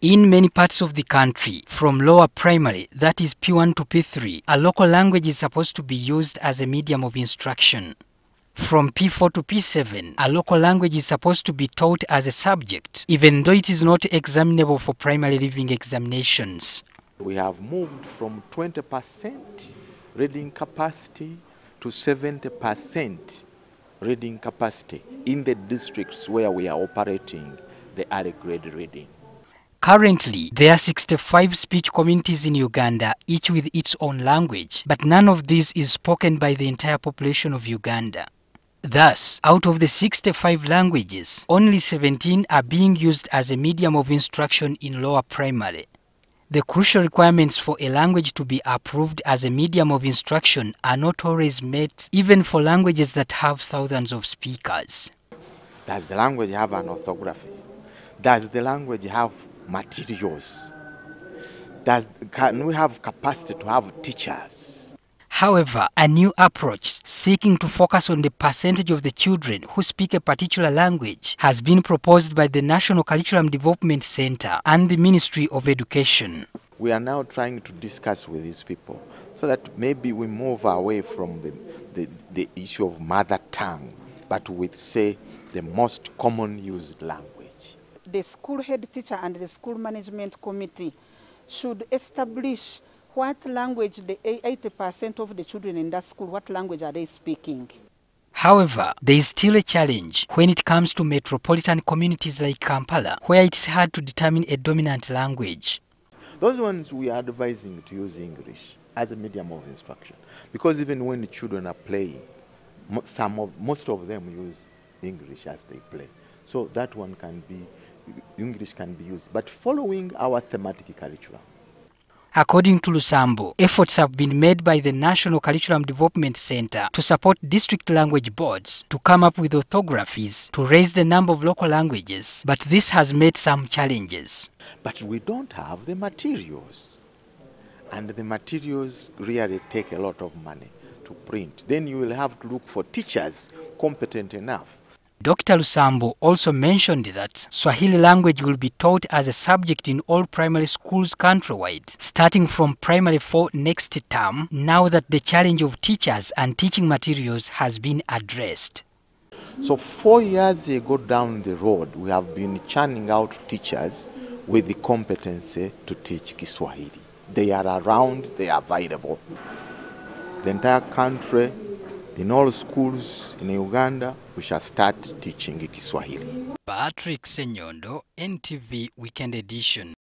In many parts of the country, from lower primary, that is P1 to P3, a local language is supposed to be used as a medium of instruction. From P4 to P7, a local language is supposed to be taught as a subject, even though it is not examinable for primary leaving examinations. We have moved from 20% reading capacity to 70% reading capacity in the districts where we are operating the early grade reading. Currently, there are 65 speech communities in Uganda, each with its own language, but none of these is spoken by the entire population of Uganda. Thus, out of the 65 languages, only 17 are being used as a medium of instruction in lower primary. The crucial requirements for a language to be approved as a medium of instruction are not always met, even for languages that have thousands of speakers. Does the language have an orthography? Does the language have materials? Can we have capacity to have teachers? However, a new approach seeking to focus on the percentage of the children who speak a particular language has been proposed by the National Curriculum Development Center and the Ministry of Education. We are now trying to discuss with these people so that maybe we move away from the issue of mother tongue, but with, say, the most common used language. The school head teacher and the school management committee should establish what language the 80% of the children in that school, what language are they speaking. However, there is still a challenge when it comes to metropolitan communities like Kampala, where it's hard to determine a dominant language. Those ones we are advising to use English as a medium of instruction, because even when the children are playing, most of them use English as they play. So that one can be, English can be used, but following our thematic curriculum. According to Lusambo, efforts have been made by the National Curriculum Development Center to support district language boards to come up with orthographies to raise the number of local languages, but this has made some challenges. But we don't have the materials, and the materials really take a lot of money to print. Then you will have to look for teachers competent enough. Dr. Lusambo also mentioned that Swahili language will be taught as a subject in all primary schools countrywide, starting from primary 4 next term, now that the challenge of teachers and teaching materials has been addressed. So 4 years ago down the road, we have been churning out teachers with the competency to teach Kiswahili. They are around, they are available. The entire country, in all schools in Uganda, we shall start teaching Kiswahili. Patrick Senyondo, NTV Weekend Edition.